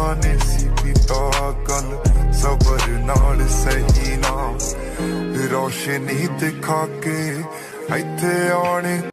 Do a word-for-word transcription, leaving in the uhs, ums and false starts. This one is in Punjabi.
ने सी पीता कल सबर नाल सही ना रोशनी दिखा के इत्थे आने